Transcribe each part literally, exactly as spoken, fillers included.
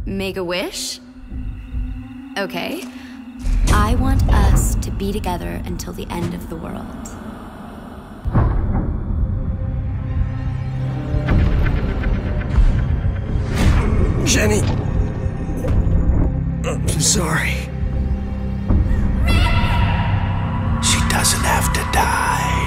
Make a wish? Okay. I want us to be together until the end of the world. Jenny! I'm sorry. She doesn't have to die.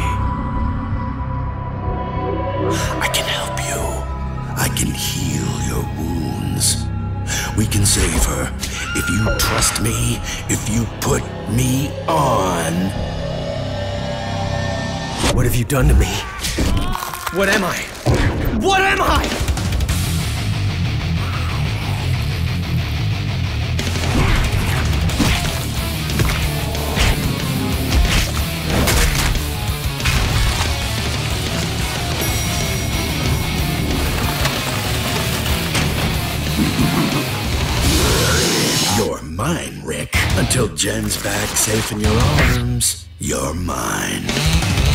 I can help you. I can heal your wounds. We can save her if you trust me, if you put me on. What have you done to me? What am I? What am I? You're mine, Rick. Until Jen's back safe in your arms, you're mine.